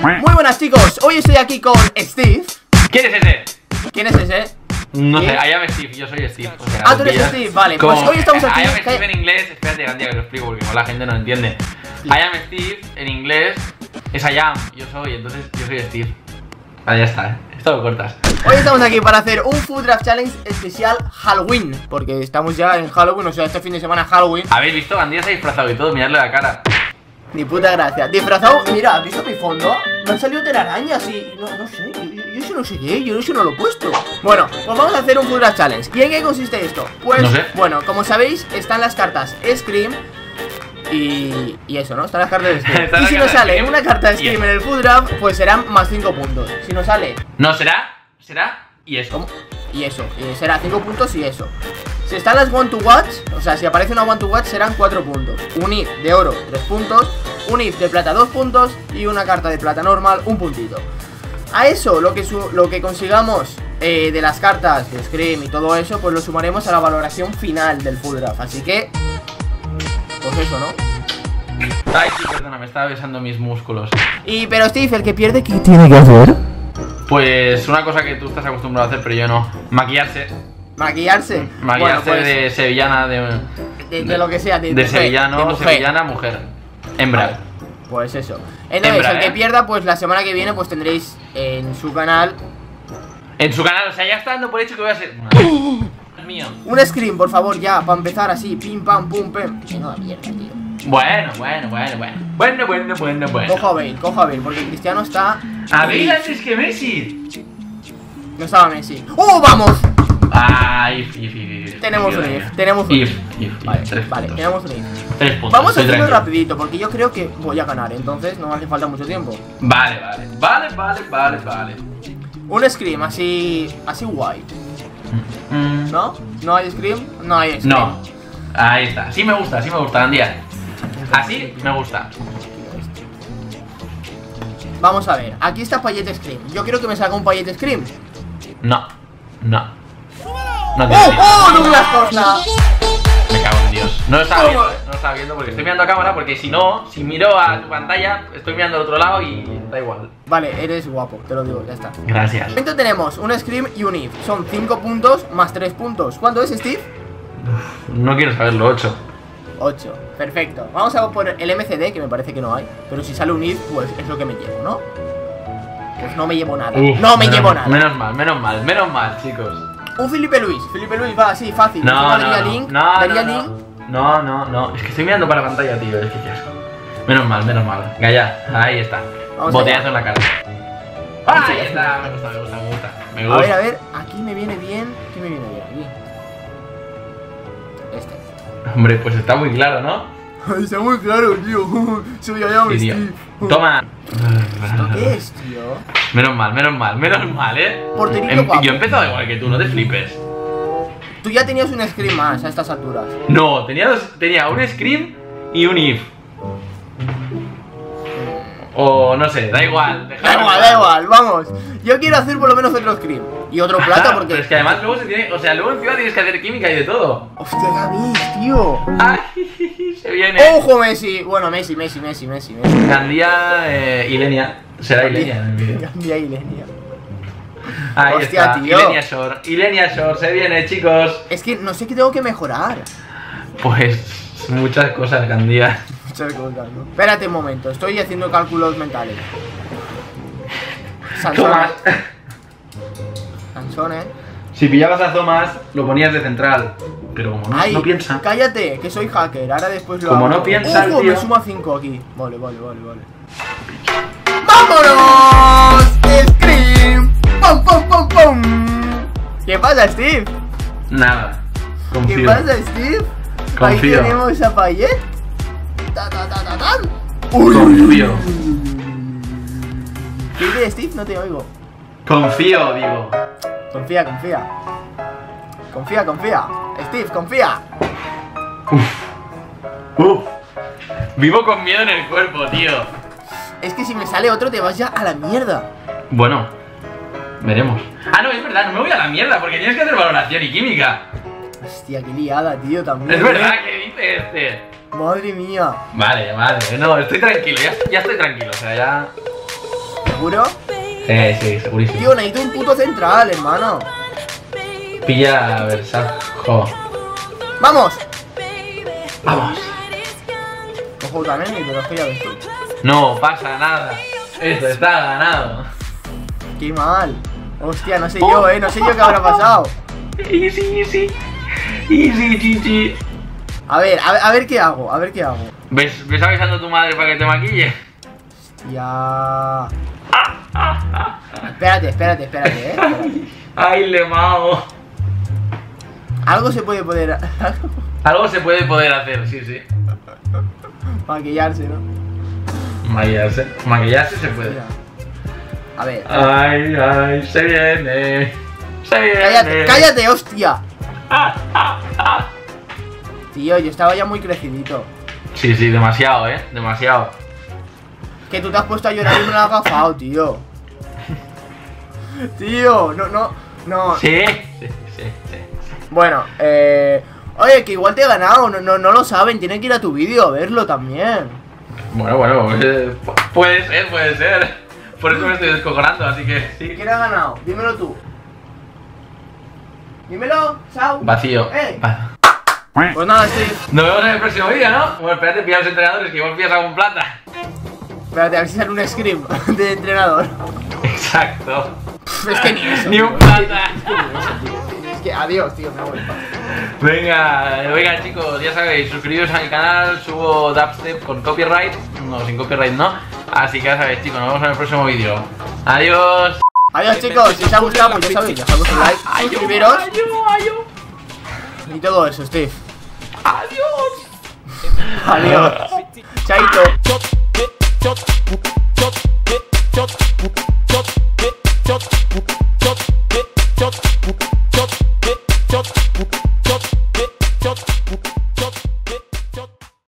Muy buenas chicos, hoy estoy aquí con Steve. ¿Quién es ese? ¿Quién es ese? No ¿Quién? sé, I am Steve, yo soy Steve. O sea, Ah, tú eres Steve, vale, como, pues hoy estamos aquí. I am Steve en inglés, espérate, Gandía, que lo explico porque la gente no entiende. Sí. I am Steve en inglés es I am, yo soy, entonces yo soy Steve. Vale, ya está, esto lo cortas. Hoy estamos aquí para hacer un Food Draft Challenge especial Halloween, porque estamos ya en Halloween, o sea, este fin de semana Halloween. ¿Habéis visto? Gandía se ha disfrazado y todo, miradle la cara. Ni puta gracia. Disfrazado, mira, ¿has visto mi fondo? Me han salido telarañas y no sé, yo eso no sé qué, yo eso no lo he puesto. Bueno, pues vamos a hacer un Food Draft Challenge. ¿Y en qué consiste esto? Pues, No sé. bueno, como sabéis, están las cartas Scream y eso, ¿no? Están las cartas de Scream. Está Y la si carta nos sale Scream una carta y Scream eso. en el Food Draft, pues serán más 5 puntos. Si nos sale, No, será y eso. ¿cómo? Y eso, será 5 puntos y eso. Si están las One to Watch, o sea, si aparece una One to Watch serán 4 puntos. Un if de oro, 3 puntos. Un if de plata, 2 puntos. Y una carta de plata normal, 1 puntito. A eso, lo que consigamos de las cartas de Scream y todo eso, pues lo sumaremos a la valoración final del Full Draft. Así que, pues eso, ¿no? Ay, sí, perdona, me estaba besando mis músculos. Pero Steve, el que pierde, ¿qué tiene que hacer? Pues una cosa que tú estás acostumbrado a hacer, pero yo no. Maquillarse. Maquillarse. Maquillarse Bueno, pues, de sevillana, de lo que sea, de mujer, sevillano, de mujer. sevillana, mujer. Hembra. Vale, pues eso. Entonces, Hembra, el que ¿eh? pierda, pues la semana que viene, pues tendréis en su canal En su canal, o sea, ya está dando por hecho que voy a ser. Dios mío. un screen, por favor, ya, para empezar así, pim pam pum pem. Que no da mierda, tío. Bueno. Cojo a Bale, porque Cristiano está. A ver, antes que Messi. No estaba Messi. ¡Oh, vamos! If. Tenemos un if, tenemos un if. Vale, Tres vale, puntos. tenemos un if. 3 puntos. Vamos a estoy hacerlo tranquilo. rapidito, porque yo creo que voy a ganar, entonces no me hace falta mucho tiempo. Vale. Un scream así guay, ¿no? ¿No hay scream? No hay scream. No. Ahí está. Sí me gusta, Andía. Así me gusta. Vamos a ver, aquí está Payet Scream. Yo quiero que me salga un Payet Scream. No. No ¡Oh, tiene sentido. oh, Douglas Costa! Me cago en Dios. No lo estaba viendo porque estoy mirando a cámara. Porque si no, si miro a tu pantalla, estoy mirando al otro lado y da igual. Vale, eres guapo, te lo digo, ya está. Gracias. Entonces tenemos un Scream y un If. Son 5 puntos más 3 puntos. ¿Cuánto es, Steve? No quiero saberlo, 8. 8. Perfecto. Vamos a por el MCD, que me parece que no hay. Pero si sale un If, pues es lo que me llevo, ¿no? Pues no me llevo nada. No me llevo nada. Menos mal, chicos. Un Felipe Luis va así, fácil. No. Daría Link. No. Es que estoy mirando para la pantalla, tío. Es que qué asco. Menos mal. Gaya, ahí está. Vamos Boteazo allá. en la cara. Ahí está. Me gusta. A ver, aquí me viene bien. ¿Qué me viene bien? Aquí. Este. Hombre, pues está muy claro, ¿no? Está muy claro, tío. Soy allá, Sí, tío. Toma. ¿Esto qué es, tío? Menos mal, Porterito guapo. Yo he empezado igual que tú, no te flipes. Tú ya tenías un Scream más a estas alturas. No, tenía un Scream y un If. O no sé, da igual. Da igual, vamos. Yo quiero hacer por lo menos otro Scream. Y otro plata porque. Pero es que además luego se tiene. O sea, luego encima tienes que hacer química y de todo. Hostia, Gaby, tío. Ay, se viene. Ojo, Messi. Bueno, Messi. Gandía y Lenia. Será Ilenia en el vídeo. Gandía y Lenia. Ahí Hostia, está. tío. Ilenia Shore, se viene, chicos. Es que no sé qué tengo que mejorar. Pues muchas cosas, Gandía. Muchas cosas, ¿no? Espérate un momento, estoy haciendo cálculos mentales. Tomás. Sansone. Si pillabas a Thomas, lo ponías de central. Pero como Ay, no piensa. cállate, que soy hacker, ahora después lo Como hago. no piensa el ¡Ojo! tío. Me suma 5 aquí. Vale. ¡Vámonos! ¡Scream! ¡Pum! ¿Qué pasa, Steve? Nada. ¿Qué Confío. pasa, Steve? Confío. Ahí tenemos a Payet. ¡Tan! Confío. ¿Qué dice Steve? No te oigo. Confío, digo. Confía. Steve, confía. Vivo con miedo en el cuerpo, tío. Es que si me sale otro te vas ya a la mierda. Bueno, veremos. Ah, no, es verdad, no me voy a la mierda porque tienes que hacer valoración y química. Hostia, qué liada, tío, también. Es verdad, ¿qué dice este? Madre mía. Vale, no, estoy tranquilo, ya estoy tranquilo, o sea, ya. ¿Seguro? Sí, segurísimo. Tío, necesito un puto central, hermano. Pilla a Versajo. ¡Vamos! Vamos. Ojo también, pero es que ya ves tú. No pasa nada. Esto está ganado. Qué mal. Hostia, no sé yo, no sé yo qué habrá pasado. Easy. Easy, GG. A ver qué hago, a ver qué hago. ¿Ves avisando a tu madre para que te maquille? Ya. Espérate, espérate. Ay, le mao. Algo se puede poder. Algo se puede poder hacer, sí. Maquillarse, ¿no? Maquillarse se puede. Mira. A ver. Ay, se viene. Cállate, hostia. Tío, yo estaba ya muy crecidito. Sí, demasiado, demasiado. Que tú te has puesto a llorar y me lo has agafado, tío. Tío, no. Sí. Bueno, oye, que igual te he ganado, no lo saben, tienen que ir a tu vídeo a verlo también. Bueno, puede ser. Por eso me estoy descojonando, así que sí. ¿Quién ha ganado? Dímelo tú. Dímelo, Sau. Vacío. Pues nada, Steve. Nos vemos en el próximo vídeo, ¿no? Bueno, espérate, pilla a los entrenadores, que igual pillas algún plata. Espérate, a ver si sale un scream de entrenador. Exacto. Es que ni eso. Ni tío. un plata. Es que adiós, tío, me voy. Venga, chicos, ya sabéis, suscribiros al canal, subo dubstep con copyright, no, sin copyright no, así que ya sabéis, chicos, nos vemos en el próximo vídeo. Adiós. Adiós, chicos, si os ha gustado, pues ya sabéis, dejad vuestro like, suscribiros y todo eso, Steve. Adiós. Chaito.